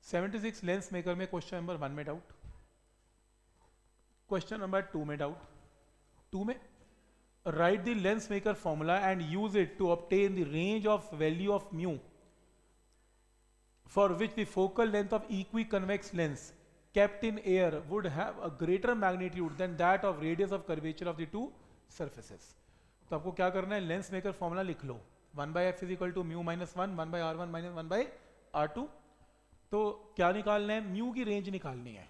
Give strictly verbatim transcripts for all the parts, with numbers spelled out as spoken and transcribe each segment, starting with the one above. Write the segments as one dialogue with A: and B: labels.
A: Seventy six lens maker में question number one में doubt, question number two में doubt. Two में write the lens maker formula and use it to obtain the range of value of mu for which the focal length of equiconvex lens kept in air would have a greater magnitude than that of radius of curvature of the two surfaces। तो आपको क्या करना है, lens maker formula लिख लो, one by f is equal to mu minus one, one by r one minus one by r two. तो क्या निकालना है, म्यू की रेंज निकालनी है।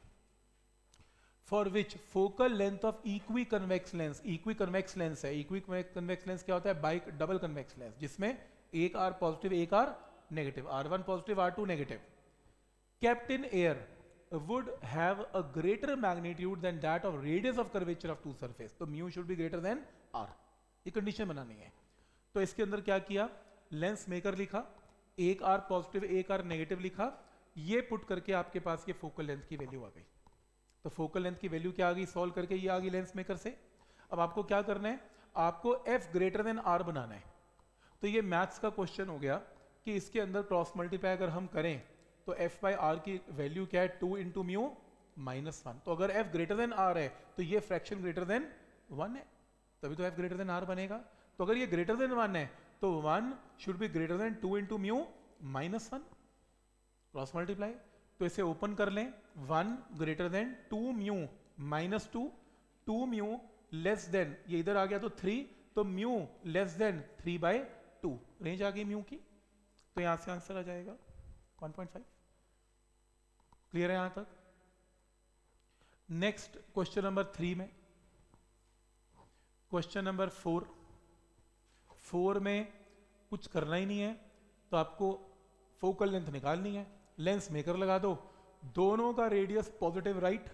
A: For which focal length of equi convex lens, equi convex lens है, equi convex lens क्या होता है, बाइक डबल कन्वेक्स लेंस, जिसमें एक आर पॉजिटिव एक r negative, r one positive r two negative, kept in air would have a greater magnitude than that of radius of curvature of two surface। तो mu should be greater than r, ये condition बनानी है। तो इसके अंदर क्या किया, lens maker लिखा, एक r पॉजिटिव एक r नेगेटिव लिखा, ये पुट करके आपके पास ये फोकल लेंथ की वैल्यू आ गई। तो फोकल लेंथ की वैल्यू क्या आ गई, सॉल्व करके ये आ गई लेंस मेकर से। अब आपको क्या करना है, आपको f ग्रेटर देन r बनाना है। तो ये मैथ्स का क्वेश्चन हो गया कि इसके अंदर क्रॉस मल्टीप्लाई अगर हम करें तो f बाई आर की वैल्यू क्या है, two into mu minus one. तो अगर f ग्रेटर देन r है तो ये फ्रैक्शन ग्रेटर देन वन है, तभी तो f ग्रेटर देन r बनेगा। तो अगर ये ग्रेटर देन वन है तो one should be greater than two into mu minus one, cross multiply. तो इसे ओपन कर लें, one greater than two mu minus two, two mu less than, ये इधर आ गया तो थ्री, तो mu less than three by two, range आ गई म्यू की। तो यहां से आंसर आ जाएगा वन पॉइंट फाइव। क्लियर है यहां तक। नेक्स्ट क्वेश्चन नंबर थ्री में, क्वेश्चन नंबर फोर, फोर में कुछ करना ही नहीं है, तो आपको फोकल लेंथ निकालनी है, लेंस मेकर लगा दो, दोनों का रेडियस पॉजिटिव राइट,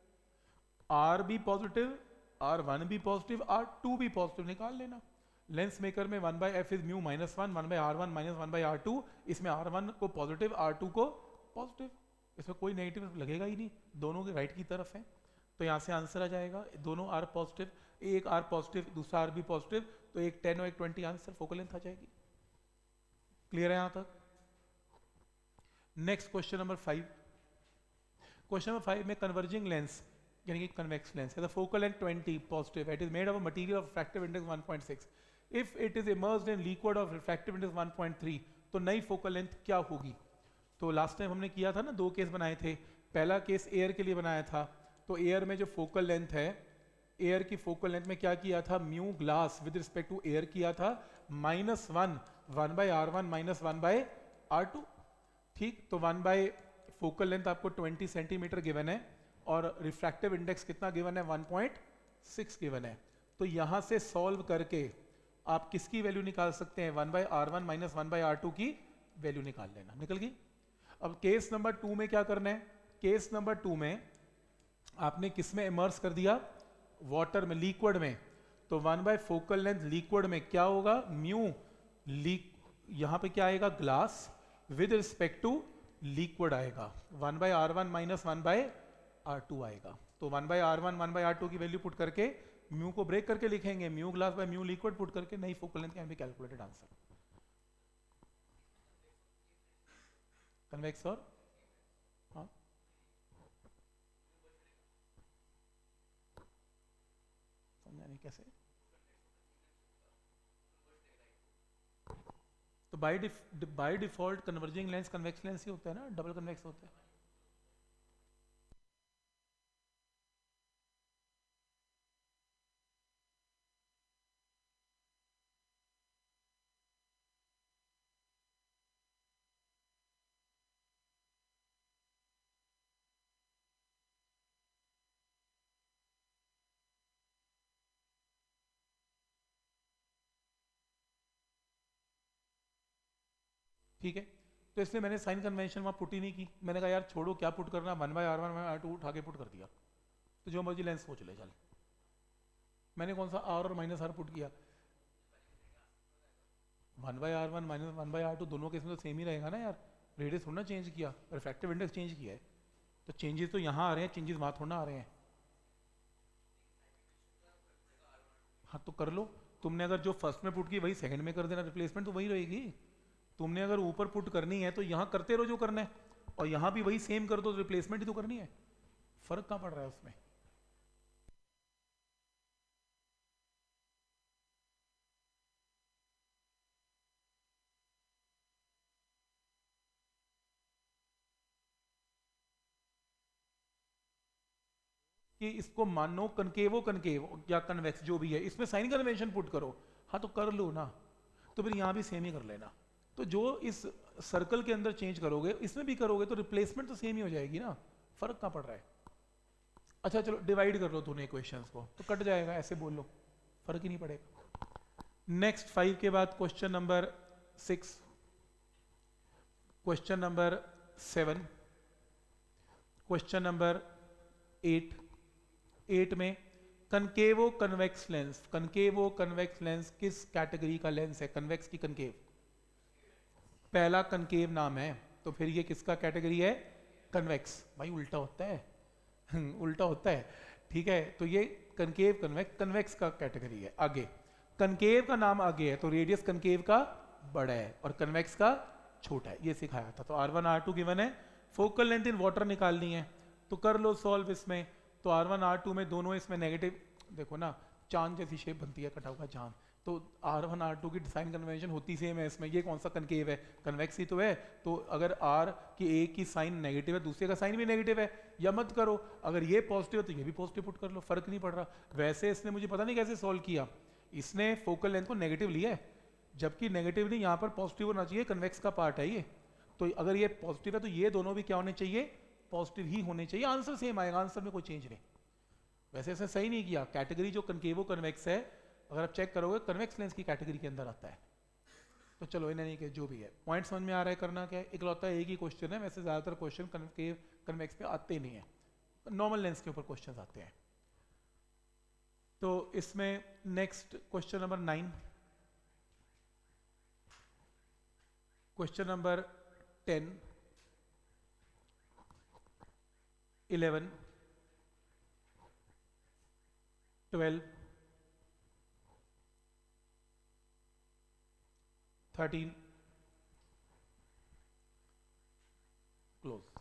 A: आर भी पॉजिटिव, आर वन भी पॉजिटिव, आर टू भी पॉजिटिव, निकाल लेना। लेंस मेकर में one by f is mu minus one, one by r one minus one by r two, इसमें आर वन को positive r two को positive, इसमें कोई नेगेटिव लगेगा ही नहीं, दोनों के राइट की तरफ है। तो यहाँ से आंसर आ जाएगा, दोनों आर पॉजिटिव, एक आर पॉजिटिव दूसरा आर भी पॉजिटिव, तो एक टेन और एक ट्वेंटी, आंसर फोकल लेंथ आ जाएगी। क्लियर है यहाँ तक। Next question number five, question number five में कन्वर्जिंग लेंस यानी कि कन्वेक्स लेंस है, the focal length twenty positive, it is made of a material of refractive index one point six, if it is immersed in liquid of refractive index one point three, तो नई focal length क्या होगी। तो last time हमने किया था ना, दो केस बनाए थे, पहला केस एयर के लिए बनाया था, तो एयर में जो फोकल लेंथ है, एयर की फोकल लेंथ में क्या किया था, mu glass with respect to air किया था minus one, one by r one minus one by r two. ठीक, तो वन बाई फोकल लेंथ आपको ट्वेंटी सेंटीमीटर गिवन है और रिफ्रैक्टिव इंडेक्स कितना गिवन है, वन पॉइंट सिक्स गिवन है। तो यहां से सॉल्व करके आप किसकी वैल्यू निकाल सकते हैं, one by r one minus one by r two की वैल्यू निकाल लेना, निकल गई। अब केस नंबर टू में क्या करना है, केस नंबर टू में आपने किस में इमर्स कर दिया, वाटर में, लिक्विड में, तो one by focal length liquid में क्या होगा, म्यू लीक, यहां पे क्या आएगा, glass with respect to liquid आएगा, one by r one minus one by r two आएगा। तो one by r one one by r two की वैल्यू पुट करके म्यू को ब्रेक करके लिखेंगे, mu glass by mu liquid put करके नई focal length can be calculated, answer convex और हाँ समझा नहीं कैसे। तो by by default converging lens convex lens ही होता है ना, डबल कन्वेक्स होता है। ठीक है, तो इसलिए मैंने साइन कन्वेंशन वहां पुट ही नहीं की, मैंने कहा यार छोड़ो क्या पुट करना, one by r one r two उठा के पुट कर दिया, तो जो मर्जी लेंस सोच ले चल। मैंने कौन सा आर और माइनस आर पुट किया, one by r one minus one by r two, दोनों केस में तो सेम ही रहेगा ना यार, रेडियस थोड़ा चेंज किया, रिफ्रैक्टिव इंडेक्स चेंज किया है, तो चेंजेस तो यहाँ आ रहे हैं, चेंजेस वहां थोड़ा आ रहे हैं। हाँ तो कर लो, तुमने अगर जो फर्स्ट में पुट की वही सेकंड में कर देना, रिप्लेसमेंट तो वही रहेगी। तुमने अगर ऊपर पुट करनी है तो यहाँ करते रहो जो करना है, और यहाँ भी वही सेम कर दो तो रिप्लेसमेंट ही तो करनी है, फर्क कहाँ पड़ रहा है उसमें। कि इसको मानो कनकेवो कनकेव या कन्वेक्स जो भी है, इसमें साइन कन्वेंशन पुट करो, हाँ तो कर लो ना, तो फिर यहाँ भी सेम ही कर लेना। तो जो इस सर्कल के अंदर चेंज करोगे इसमें भी करोगे तो रिप्लेसमेंट तो सेम ही हो जाएगी ना, फर्क कहाँ पड़ रहा है। अच्छा चलो डिवाइड कर लो दोनों इक्वेशंस को तो कट जाएगा, ऐसे बोल लो, फर्क ही नहीं पड़ेगा। नेक्स्ट फाइव के बाद question number six, question number seven, question number eight. Eight में concavo convex lens, concavo convex lens किस कैटेगरी का लेंस है, कन्वेक्स की कनकेव, पहला कनकेव नाम है तो फिर ये किसका कैटेगरी है, कन्वेक्स। भाई उल्टा होता है उल्टा होता है, ठीक है। तो ये कनकेव कन्वेक्स, कन्वेक्स का कैटेगरी है। आगे कनकेव का नाम आगे है तो रेडियस कनकेव का बड़ा है और कन्वेक्स का छोटा है, ये सिखाया था। तो r one r two given है, फोकल लेंथ इन वाटर निकालनी है तो कर लो सॉल्व इसमें। तो आर वन आर टू में दोनों इसमें नेगेटिव, देखो ना चांद जैसी शेप बनती है, कटा हुआ चांद, तो आर वन आर टू की साइन कन्वेंशन होती सेम है इसमें। ये कौन सा कनकेव है, कन्वेक्स ही तो है। तो अगर आर की एक की साइन नेगेटिव है दूसरे का साइन भी नेगेटिव है, या मत करो, अगर ये पॉजिटिव है तो ये भी पॉजिटिव पुट कर लो, फर्क नहीं पड़ रहा। वैसे इसने मुझे पता नहीं कैसे सॉल्व किया, इसने फोकल लेंथ को नेगेटिव लिया है, जबकि नेगेटिव नहीं, यहाँ पर पॉजिटिव होना चाहिए, कन्वेक्स का पार्ट है ये। तो अगर ये पॉजिटिव है तो ये दोनों भी क्या होने चाहिए, पॉजिटिव ही होने चाहिए, आंसर सेम आएगा, आंसर में कोई चेंज नहीं। वैसे इसने सही नहीं किया, कैटेगरी जो कनकेवो कन्वेक्स है अगर आप चेक करोगे कन्वेक्स लेंस की कैटेगरी के अंदर आता है। तो चलो इन्हें नहीं कि जो भी है पॉइंट समझ में आ रहा है, करना क्या है, इकलौता एक ही क्वेश्चन है, वैसे ज्यादातर क्वेश्चन कनकेव कन्वेक्स पे आते नहीं है, नॉर्मल लेंस के ऊपर क्वेश्चन आते हैं। तो इसमें next question number nine, question number ten, eleven, twelve, thirteen, close.